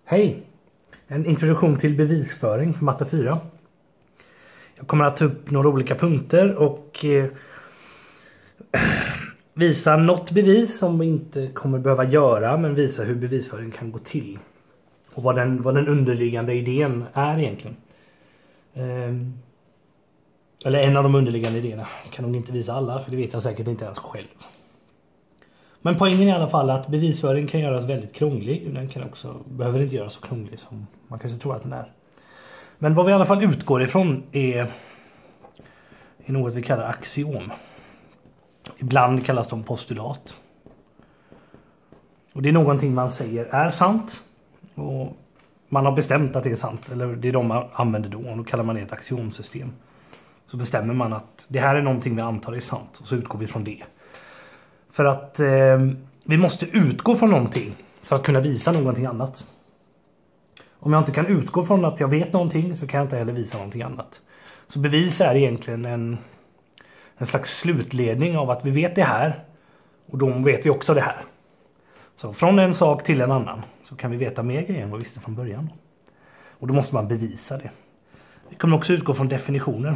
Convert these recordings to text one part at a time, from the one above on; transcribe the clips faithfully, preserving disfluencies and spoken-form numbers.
Hej! En introduktion till bevisföring för matte fyra. Jag kommer att ta upp några olika punkter och eh, visa något bevis som vi inte kommer behöva göra, men visa hur bevisföring kan gå till. Och vad den, vad den underliggande idén är egentligen. Eh, eller en av de underliggande idéerna. Jag kan nog inte visa alla, för det vet jag säkert inte ens själv. Men poängen är i alla fall att bevisföring kan göras väldigt krånglig. Den kan också, behöver inte göras så krånglig som man kanske tror att den är. Men vad vi i alla fall utgår ifrån är, är något vi kallar axiom. Ibland kallas de postulat. Och det är någonting man säger är sant. Och man har bestämt att det är sant. Eller det är de man använder då. Och då kallar man det ett axiomsystem. Så bestämmer man att det här är någonting vi antar är sant. Och så utgår vi från det. För att eh, vi måste utgå från någonting för att kunna visa någonting annat. Om jag inte kan utgå från att jag vet någonting, så kan jag inte heller visa någonting annat. Så bevis är egentligen en, en slags slutledning av att vi vet det här, och då vet vi också det här. Så från en sak till en annan så kan vi veta mer grejer än vad vi visste från början. Och då måste man bevisa det. Vi kommer också utgå från definitioner.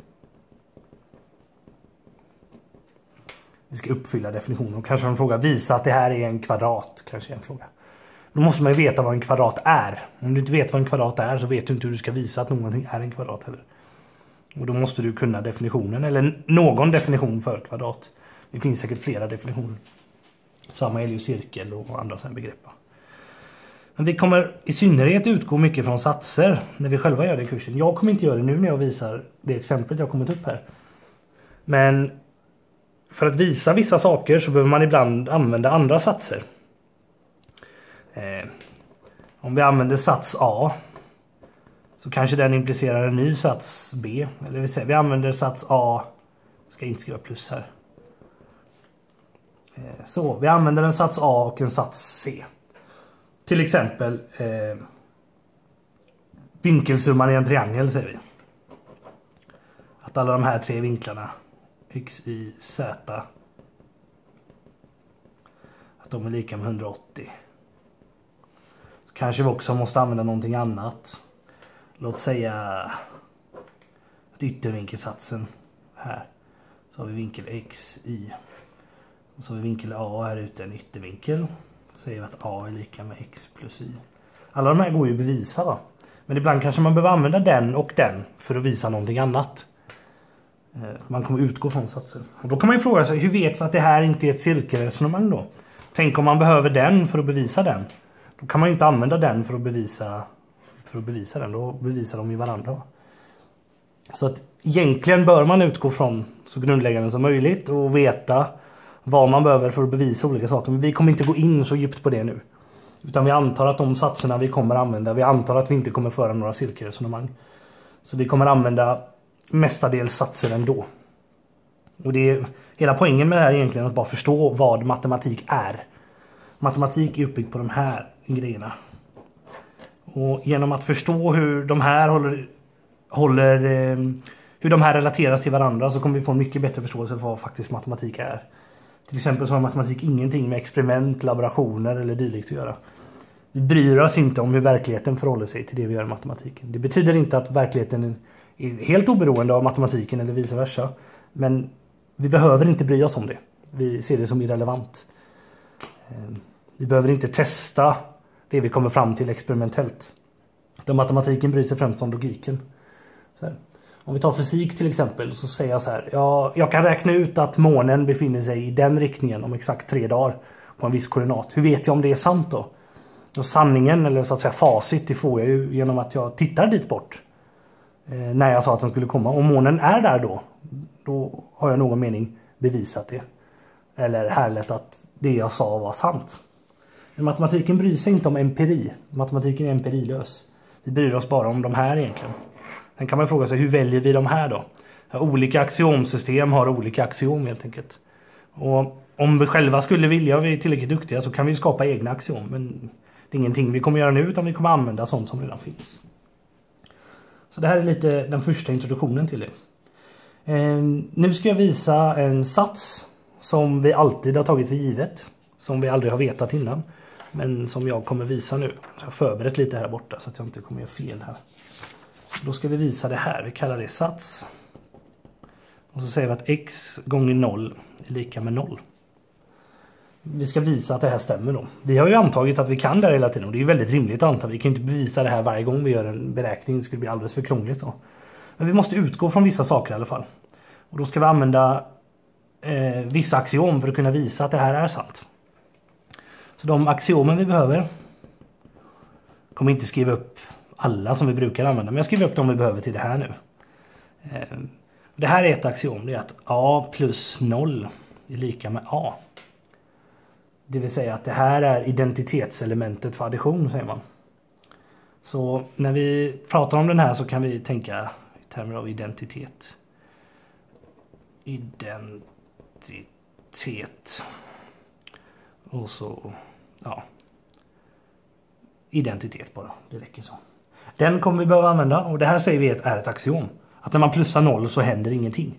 Vi ska uppfylla definitionen. Och kanske en fråga, visa att det här är en kvadrat. Kanske en fråga. Då måste man ju veta vad en kvadrat är. Om du inte vet vad en kvadrat är, så vet du inte hur du ska visa att någonting är en kvadrat heller. Och då måste du kunna definitionen, eller någon definition för kvadrat. Det finns säkert flera definitioner. Samma gäller ju cirkel och andra sådana begrepp. Men vi kommer i synnerhet utgå mycket från satser när vi själva gör det i kursen. Jag kommer inte göra det nu när jag visar det exemplet jag har kommit upp här. Men för att visa vissa saker så behöver man ibland använda andra satser. Eh, om vi använder sats A, så kanske den implicerar en ny sats B. Eller vi säger, vi använder sats A, ska inte skriva plus här. Eh, så, vi använder en sats A och en sats C. Till exempel eh, vinkelsumman i en triangel, säger vi. Att alla de här tre vinklarna, x, y, z, att de är lika med hundraåttio. Så kanske vi också måste använda någonting annat. Låt säga att yttervinkelsatsen här. Så har vi vinkel x, y. Och så har vi vinkel A här ute, en yttervinkel. Så säger vi att A är lika med x plus y. Alla de här går ju att bevisa, va? Men ibland kanske man behöver använda den och den för att visa någonting annat. Man kommer utgå från satsen. Och då kan man ju fråga sig, hur vet vi att det här inte är ett cirkelresonemang då? Tänk om man behöver den för att bevisa den. Då kan man ju inte använda den för att bevisa, för att bevisa den. Då bevisar de ju varandra. Så att egentligen bör man utgå från så grundläggande som möjligt och veta vad man behöver för att bevisa olika saker. Men vi kommer inte gå in så djupt på det nu. Utan vi antar att de satserna vi kommer använda, vi antar att vi inte kommer föra några cirkelresonemang. Så vi kommer använda mestadels satser ändå. Och det är hela poängen med det här egentligen att bara förstå vad matematik är. Matematik är uppbyggt på de här grejerna. Och genom att förstå hur de här håller, håller hur de här relateras till varandra, så kommer vi få en mycket bättre förståelse för vad faktiskt matematik är. Till exempel så har matematik ingenting med experiment, laborationer eller dylikt att göra. Vi bryr oss inte om hur verkligheten förhåller sig till det vi gör i matematiken. Det betyder inte att verkligheten är helt oberoende av matematiken eller vice versa. Men vi behöver inte bry oss om det. Vi ser det som irrelevant. Vi behöver inte testa det vi kommer fram till experimentellt. Utan matematiken bryr sig främst om logiken. Så här. Om vi tar fysik till exempel, så säger jag så här. Ja, jag kan räkna ut att månen befinner sig i den riktningen om exakt tre dagar på en viss koordinat. Hur vet jag om det är sant då? Och sanningen, eller så att säga facit, det får jag ju genom att jag tittar dit bort. När jag sa att den skulle komma. Om månen är där då, då har jag någon mening bevisat det. Eller härlett att det jag sa var sant. Men matematiken bryr sig inte om empiri. Matematiken är empirilös. Vi bryr oss bara om de här egentligen. Sen kan man fråga sig, hur väljer vi de här då? Olika axiomsystem har olika axiom helt enkelt. Och om vi själva skulle vilja och vi är tillräckligt duktiga, så kan vi skapa egna axiom. Men det är ingenting vi kommer göra nu, utan vi kommer använda sånt som redan finns. Så det här är lite den första introduktionen till det. Eh, nu ska jag visa en sats som vi alltid har tagit för givet. Som vi aldrig har vetat innan. men som jag kommer visa nu. Jag har förberett lite här borta så att jag inte kommer göra fel här. Då ska vi visa det här, vi kallar det sats. Och så säger vi att x gånger noll är lika med noll. Vi ska visa att det här stämmer då. Vi har ju antagit att vi kan det här hela tiden och det är väldigt rimligt att anta. Vi kan inte bevisa det här varje gång vi gör en beräkning, det skulle bli alldeles för krångligt då. Men vi måste utgå från vissa saker i alla fall. Och då ska vi använda eh, vissa axiom för att kunna visa att det här är sant. Så de axiomen vi behöver, kommer inte skriva upp alla som vi brukar använda, men jag skriver upp de vi behöver till det här nu. Eh, det här är ett axiom, det är att a plus noll är lika med a. Det vill säga att det här är identitetselementet för addition, säger man. Så när vi pratar om den här så kan vi tänka i termer av identitet. Identitet. Och så, ja. Identitet bara, det räcker så. Den kommer vi behöva använda och det här säger vi är ett axiom. Att när man plussar noll så händer ingenting.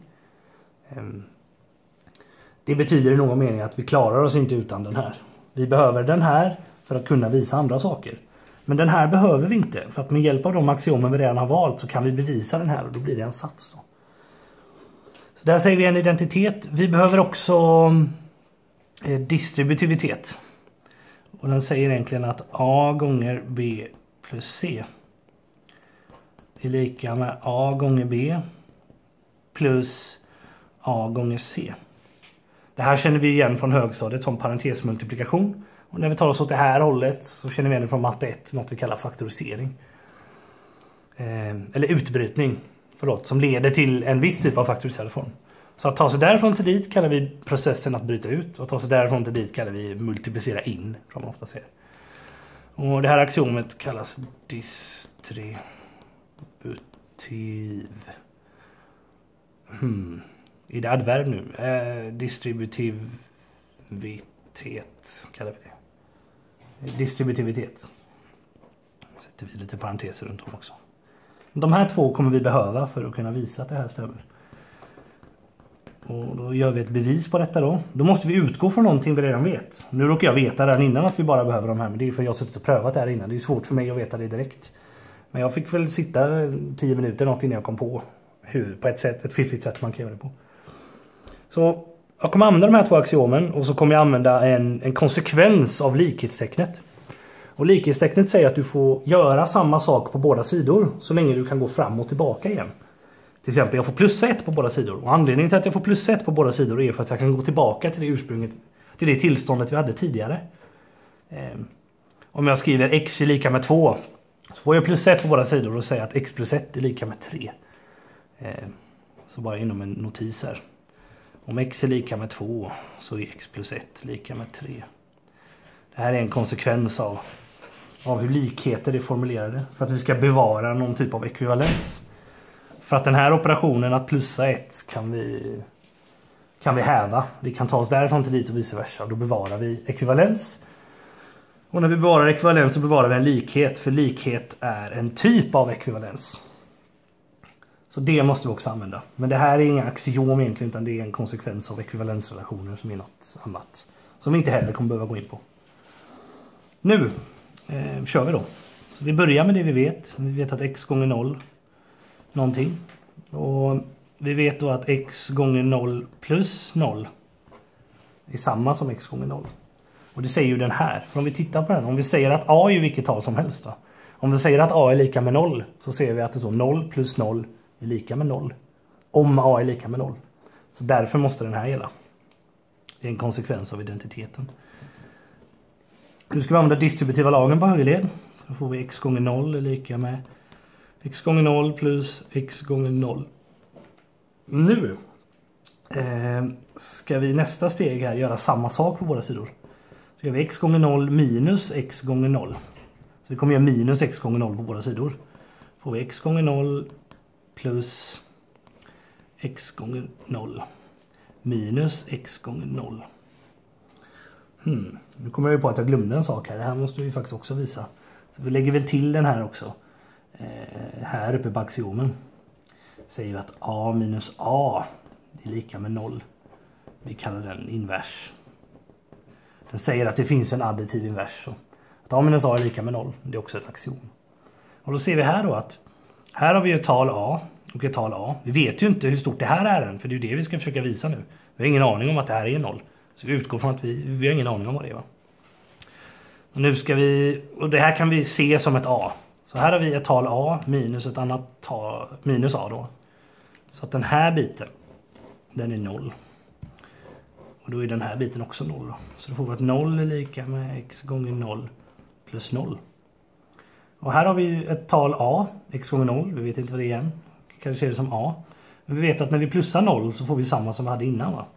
Det betyder i någon mening att vi klarar oss inte utan den här. Vi behöver den här för att kunna visa andra saker. Men den här behöver vi inte. För att med hjälp av de axiomen vi redan har valt så kan vi bevisa den här och då blir det en sats då. Så där säger vi en identitet. Vi behöver också eh, distributivitet. Och den säger egentligen att a gånger b plus c är lika med a gånger b plus a gånger c. Det här känner vi igen från högstadiet som parentesmultiplikation. Och när vi tar oss åt det här hållet så känner vi igen från matte ett något vi kallar faktorisering. Eh, eller utbrytning, förlåt, som leder till en viss typ av faktoriserad form. Så att ta sig därifrån till dit kallar vi processen att bryta ut. Och att ta sig därifrån till dit kallar vi multiplicera in, som man ofta säger. Och det här axiomet kallas distributiv. Hmm. Är det adverb nu? Eh, distributivitet kallar vi det. Distributivitet. Sätter vi lite parenteser runt om också. De här två kommer vi behöva för att kunna visa att det här stämmer. Och då gör vi ett bevis på detta då. Då måste vi utgå från någonting vi redan vet. Nu råkar jag veta redan innan att vi bara behöver de här. Men det är för jag har suttit och prövat det här innan. Det är svårt för mig att veta det direkt. Men jag fick väl sitta tio minuter något innan jag kom på hur, på ett sätt, ett fiffigt sätt man kan göra det på. Så jag kommer använda de här två axiomen och så kommer jag använda en, en konsekvens av likhetstecknet. Och likhetstecknet säger att du får göra samma sak på båda sidor så länge du kan gå fram och tillbaka igen. Till exempel jag får plus ett på båda sidor och anledningen till att jag får plus ett på båda sidor är för att jag kan gå tillbaka till det ursprunget, till det tillståndet vi hade tidigare. Eh, om jag skriver x är lika med två så får jag plus ett på båda sidor och säger att x plus ett är lika med tre. Eh, så bara inom en notis här. Om x är lika med två så är x plus ett lika med tre. Det här är en konsekvens av, av hur likheter är formulerade. För att vi ska bevara någon typ av ekvivalens. För att den här operationen att plussa ett kan vi, kan vi häva. Vi kan ta oss därifrån till dit och vice versa. Då bevarar vi ekvivalens. Och när vi bevarar ekvivalens så bevarar vi en likhet. För likhet är en typ av ekvivalens. Så det måste vi också använda. Men det här är inga axiom egentligen utan det är en konsekvens av ekvivalensrelationer som är något annat. Som vi inte heller kommer behöva gå in på. Nu eh, kör vi då. Så vi börjar med det vi vet. Vi vet att x gånger noll någonting. Och vi vet då att x gånger noll plus noll är samma som x gånger noll. Och det säger ju den här. För om vi tittar på den. Om vi säger att a är ju vilket tal som helst då. Om vi säger att a är lika med noll så ser vi att det står noll plus noll är lika med noll. Om a är lika med noll. Så därför måste den här gälla. Det är en konsekvens av identiteten. Nu ska vi använda distributiva lagen på högerled. Då får vi x gånger noll är lika med x gånger noll plus x gånger noll. Nu eh, ska vi nästa steg här göra samma sak på båda sidor. Så gör vi x gånger noll minus x gånger noll. Så vi kommer göra minus x gånger noll på båda sidor. Får vi x gånger noll plus x gånger noll minus x gånger noll. Hmm. Nu kommer jag ju på att jag glömde en sak här. Det här måste vi faktiskt också visa. Så vi lägger väl till den här också. Eh, här uppe på axiomen säger vi att a minus a är lika med noll. Vi kallar den invers. Den säger att det finns en additiv invers. Så att a minus a är lika med noll. Det är också ett axiom. Och då ser vi här då att här har vi ett tal a och ett tal a. Vi vet ju inte hur stort det här är än, för det är ju det vi ska försöka visa nu. Vi har ingen aning om att det här är noll. Så vi utgår från att vi, vi har ingen aning om vad det är, va? Och nu ska vi, och det här kan vi se som ett a. Så här har vi ett tal a minus ett annat tal, minus a då. Så att den här biten, den är noll. Och då är den här biten också noll då. Så då får vi att noll är lika med x gånger noll plus noll. Och här har vi ett tal a, x gånger noll. Vi vet inte vad det är än. Vi kan se det som a. Men vi vet att när vi plussar noll så får vi samma som vi hade innan, va?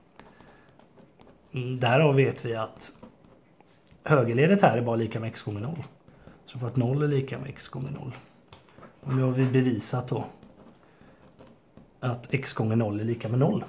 Därav vet vi att högerledet här är bara lika med x gånger noll. Så för att noll är lika med x gånger noll. Och nu har vi bevisat då att x gånger noll är lika med noll.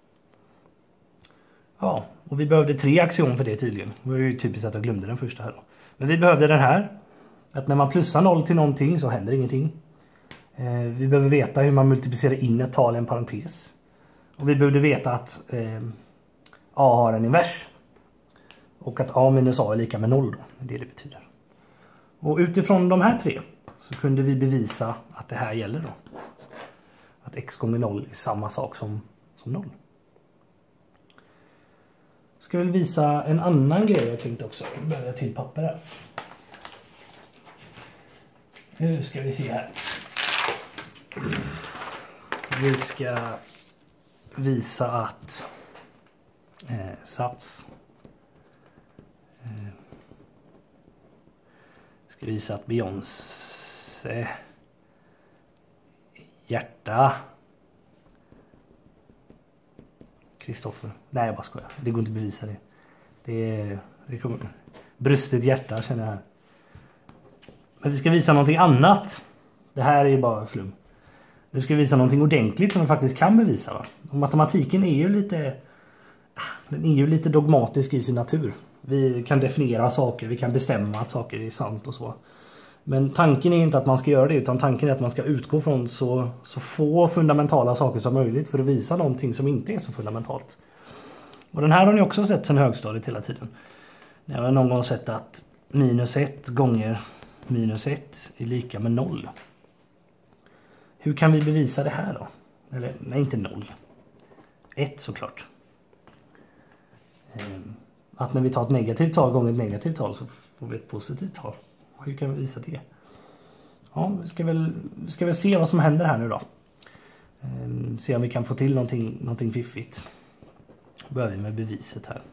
Ja, och vi behövde tre axiom för det tydligen. Det var ju typiskt att jag glömde den första här då. Men vi behövde den här. Att när man plussar noll till någonting så händer ingenting. Eh, vi behöver veta hur man multiplicerar in ett tal i en parentes. Och vi behövde veta att eh, a har en invers. Och att a minus a är lika med noll då. Det är det det betyder. Och utifrån de här tre så kunde vi bevisa att det här gäller då. Att x gånger noll är samma sak som, som noll. Ska väl visa en annan grej jag tänkte också. Nu behöver jag till papper här. Nu ska vi se här. Vi ska visa att eh, sats eh, ska visa att Beyoncé hjärta Kristoffer. Nej, jag bara skojar. Det går inte att bevisa det. Det är, det kommer bröstet hjärta känner jag här. Men vi ska visa någonting annat. Det här är bara flum. Nu ska vi visa någonting ordentligt som vi faktiskt kan bevisa, va? Och matematiken är ju lite den är ju lite dogmatisk i sin natur. Vi kan definiera saker, vi kan bestämma att saker är sant och så. Men tanken är inte att man ska göra det, utan tanken är att man ska utgå från så, så få fundamentala saker som möjligt för att visa någonting som inte är så fundamentalt. Och den här har ni också sett sedan högstadiet hela tiden. Jag har någon gång sett att minus ett gånger minus ett är lika med noll. Hur kan vi bevisa det här då? Eller, nej, inte noll. ett såklart. Att när vi tar ett negativt tal gånger ett negativt tal så får vi ett positivt tal. Hur kan vi visa det? Ja, vi ska väl, vi ska väl se vad som händer här nu då. Ehm, se om vi kan få till någonting, någonting fiffigt. Börjar vi med beviset här.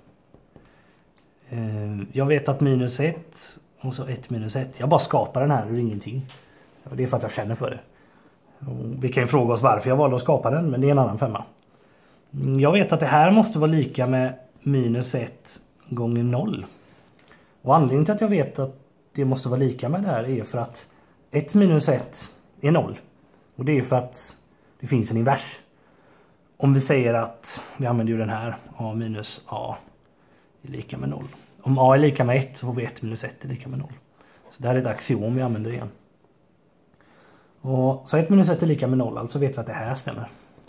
Ehm, jag vet att minus ett och så ett minus ett. Jag bara skapar den här ur ingenting. Och det är för att jag känner för det. Och vi kan ju fråga oss varför jag valde att skapa den, men det är en annan femma. Jag vet att det här måste vara lika med minus ett gånger noll. Och anledningen till att jag vet att det måste vara lika med det här är för att ett minus ett är noll. Och det är för att det finns en invers. Om vi säger att vi använder ju den här, a minus a är lika med noll. Om a är lika med ett så får vi ett minus ett är lika med noll. Så det här är ett axiom vi använder igen. Och så ett minus ett är lika med noll, alltså vet vi att det här stämmer.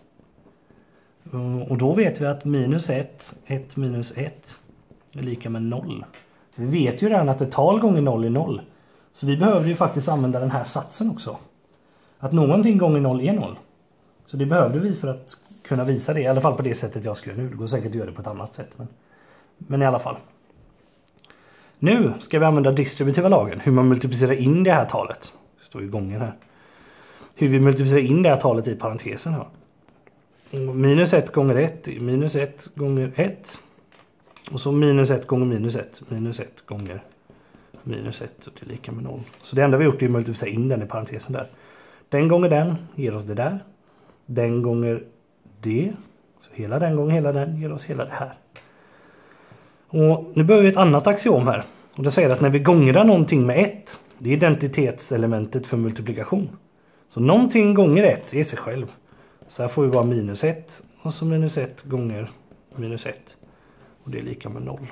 Och då vet vi att minus ett, ett minus ett är lika med noll. Vi vet ju redan att ett tal gånger noll är noll. Så vi behöver ju faktiskt använda den här satsen också. Att någonting gånger noll är noll. Så det behövde vi för att kunna visa det. I alla fall på det sättet jag skulle nu. Det går säkert att göra det på ett annat sätt. Men, men i alla fall. Nu ska vi använda distributiva lagen. Hur man multiplicerar in det här talet. Det står ju gången här. Hur vi multiplicerar in det här talet i parentesen här. Minus ett gånger ett är minus ett gånger ett. Och så minus ett gånger minus ett. Minus ett gånger minus ett. Och det är lika med noll. Så det enda vi gjort är att multiplicera in den i parentesen där. Den gånger den ger oss det där. Den gånger det. Så hela den gånger hela den ger oss hela det här. Och nu behöver vi ett annat axiom här. Och det säger att när vi gångrar någonting med ett. Det är identitetselementet för multiplikation. Så någonting gånger ett är sig själv. Så här får vi bara minus ett. Och så minus ett gånger minus ett. Och det är lika med noll.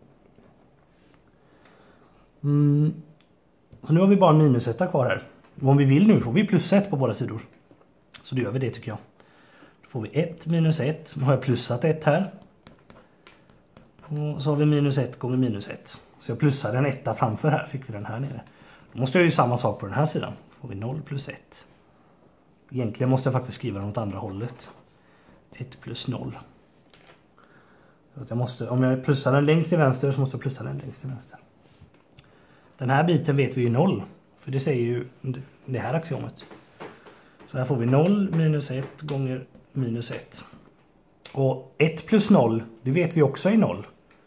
Mm. Så nu har vi bara en minus ett kvar här. Och om vi vill nu får vi plus ett på båda sidor. Så då gör vi det tycker jag. Då får vi ett minus ett. Nu har jag plussat ett här. Och så har vi minus ett gånger minus ett. Så jag plussar en etta framför här, fick vi den här nere. Då måste jag ju samma sak på den här sidan. Får vi noll plus ett. Egentligen måste jag faktiskt skriva den åt andra hållet. ett plus noll. Så att jag måste, om jag plussar den längst till vänster så måste jag plussa den längst till vänster. Den här biten vet vi ju noll. För det säger ju det här axiomet. Så här får vi noll minus ett gånger minus ett. Och ett plus noll, det vet vi också är noll.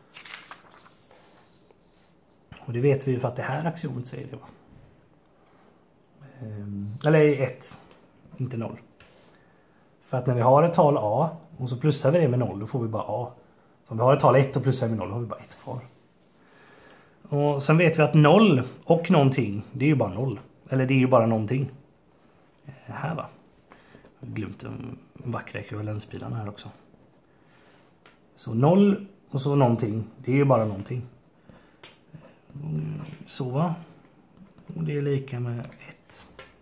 Och det vet vi ju för att det här axiomet säger det, va? Eller ett, inte noll. För att när vi har ett tal a och så plussar vi det med noll, då får vi bara a. Så om vi har ett tal ett och plussar med noll, då har vi bara ett kvar. Och sen vet vi att noll och någonting, det är ju bara noll. Eller det är ju bara någonting. Här, va? Jag har glömt de vackra ekvivalenspilarna här också. Så noll och så någonting, det är ju bara någonting. Så, va? Och det är lika med ett.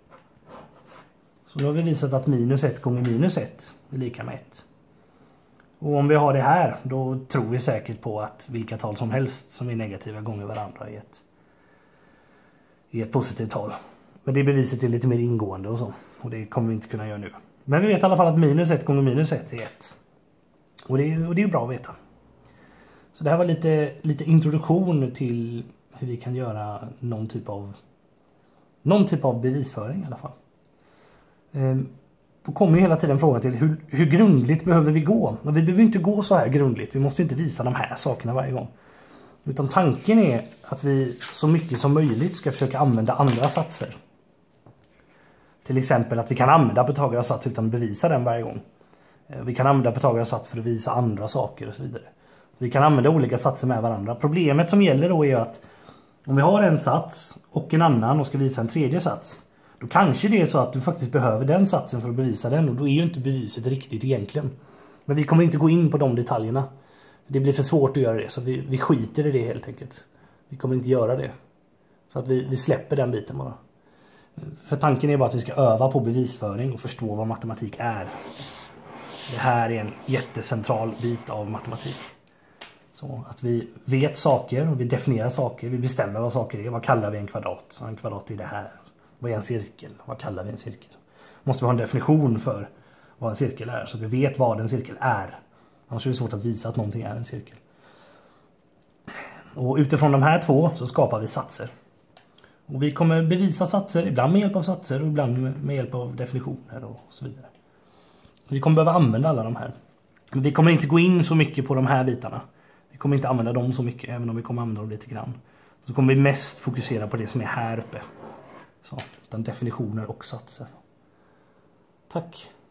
Så då har vi visat att minus ett gånger minus ett är lika med ett. Och om vi har det här, då tror vi säkert på att vilka tal som helst som är negativa gånger varandra är ett, är ett positivt tal. Men det beviset är lite mer ingående och så. Och det kommer vi inte kunna göra nu. Men vi vet i alla fall att minus ett gånger minus ett är ett. Och det är, och det är ju bra att veta. Så det här var lite, lite introduktion till hur vi kan göra någon typ av någon typ av bevisföring i alla fall. Ehm, då kommer ju hela tiden frågan till hur, hur grundligt behöver vi gå? Och vi behöver inte gå så här grundligt. Vi måste inte visa de här sakerna varje gång. Utan tanken är att vi så mycket som möjligt ska försöka använda andra satser. Till exempel att vi kan använda Pythagoras sats utan att bevisa den varje gång. Vi kan använda Pythagoras sats för att visa andra saker och så vidare. Vi kan använda olika satser med varandra. Problemet som gäller då är att om vi har en sats och en annan och ska visa en tredje sats, då kanske det är så att du faktiskt behöver den satsen för att bevisa den, och då är ju inte beviset riktigt egentligen. Men vi kommer inte gå in på de detaljerna. Det blir för svårt att göra det, så vi, vi skiter i det helt enkelt. Vi kommer inte göra det. Så att vi, vi släpper den biten bara. För tanken är bara att vi ska öva på bevisföring och förstå vad matematik är. Det här är en jättecentral bit av matematik. Så att vi vet saker och vi definierar saker, vi bestämmer vad saker är. Vad kallar vi en kvadrat? Så en kvadrat är det här. Vad är en cirkel? Vad kallar vi en cirkel? Måste vi ha en definition för vad en cirkel är, så att vi vet vad en cirkel är. Annars är det svårt att visa att någonting är en cirkel. Och utifrån de här två så skapar vi satser. Och vi kommer bevisa satser, ibland med hjälp av satser och ibland med hjälp av definitioner och så vidare. Vi kommer behöva använda alla de här. Men vi kommer inte gå in så mycket på de här bitarna. Vi kommer inte använda dem så mycket, även om vi kommer använda dem lite grann. Så kommer vi mest fokusera på det som är här uppe. Så, utan definitioner och satser. Tack.